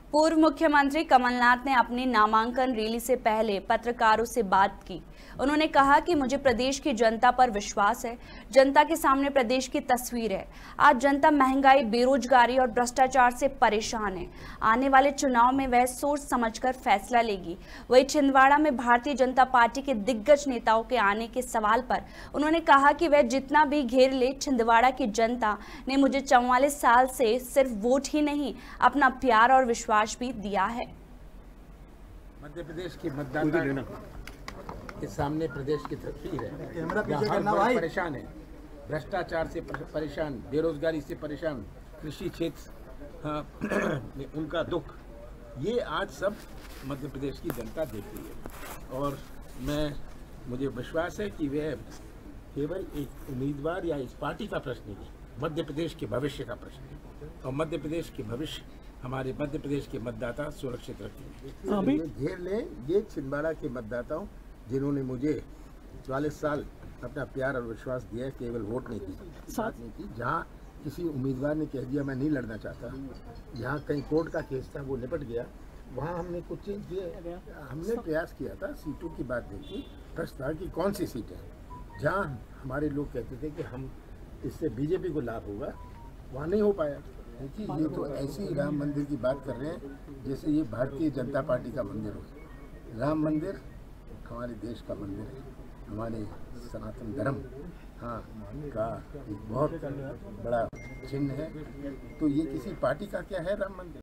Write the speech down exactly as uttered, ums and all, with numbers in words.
पूर्व मुख्यमंत्री कमलनाथ ने अपनी नामांकन रैली से पहले पत्रकारों से बात की। उन्होंने कहा कि मुझे प्रदेश की जनता पर विश्वास है। जनता के सामने प्रदेश की तस्वीर है। आज जनता महंगाई, बेरोजगारी और भ्रष्टाचार से परेशान है। आने वाले चुनाव में वह सोच समझकर फैसला लेगी। वही छिंदवाड़ा में भारतीय जनता पार्टी के दिग्गज नेताओं के आने के सवाल पर उन्होंने कहा कि वह जितना भी घेर ले, छिंदवाड़ा की जनता ने मुझे चौवालीस साल से सिर्फ वोट ही नहीं, अपना प्यार और विश्वास भी दिया है। मध्य प्रदेश की मतदाता के सामने प्रदेश की तस्वीर है। हर वर्ग परेशान है, भ्रष्टाचार से परेशान, बेरोजगारी से परेशान, कृषि क्षेत्र में उनका दुख, ये आज सब मध्य प्रदेश की जनता देख रही है। और मैं मुझे विश्वास है कि वह केवल एक उम्मीदवार या इस पार्टी का प्रश्न नहीं, मध्य प्रदेश के भविष्य का प्रश्न है। और मध्य प्रदेश के भविष्य हमारे मध्य प्रदेश के मतदाता सुरक्षित रखेंगे। ये घेर लें ये छिंदवाड़ा के मतदाताओं जिन्होंने मुझे चालीस साल अपना प्यार और विश्वास दिया, केवल वोट नहीं की, साथ नहीं की। जहाँ किसी उम्मीदवार ने कह दिया मैं नहीं लड़ना चाहता, जहाँ कहीं कोर्ट का केस था वो निपट गया, वहाँ हमने कुछ चेंज किए। हमने प्रयास किया था, सीटों की बात देखी, प्रश्न था कि कौन सी सीट है जहाँ हमारे लोग कहते थे कि हम इससे बीजेपी को लाभ होगा, वहाँ नहीं हो पाया। देखिए ये तो ऐसी राम मंदिर की बात कर रहे हैं जैसे ये भारतीय जनता पार्टी का मंदिर हो। राम मंदिर हमारे देश का मंदिर है, हमारे सनातन धर्म हाँ का एक बहुत बड़ा चिन्ह है। तो ये किसी पार्टी का क्या है राम मंदिर?